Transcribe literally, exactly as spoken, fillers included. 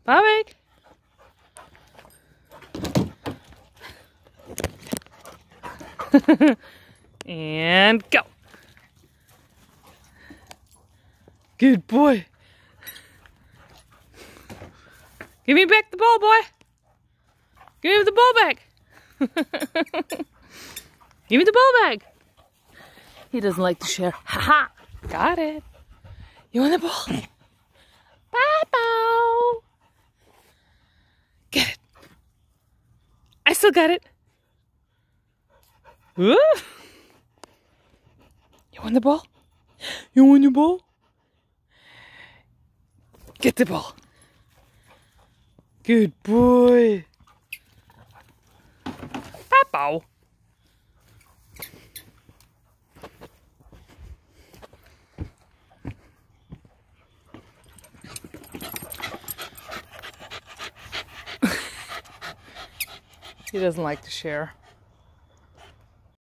Bobik. And go. Good boy. Give me back the ball, boy. Give me the ball back. Give me the ball back. He doesn't like to share. Ha ha. Got it. You want the ball? Bow. Get it. I still got it. Ooh. You want the ball? You want the ball? Get the ball. Good boy. Bow. He doesn't like to share.